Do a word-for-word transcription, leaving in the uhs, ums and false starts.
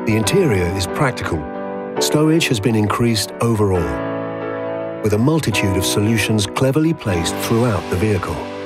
The interior is practical. Stowage has been increased overall, with a multitude of solutions cleverly placed throughout the vehicle.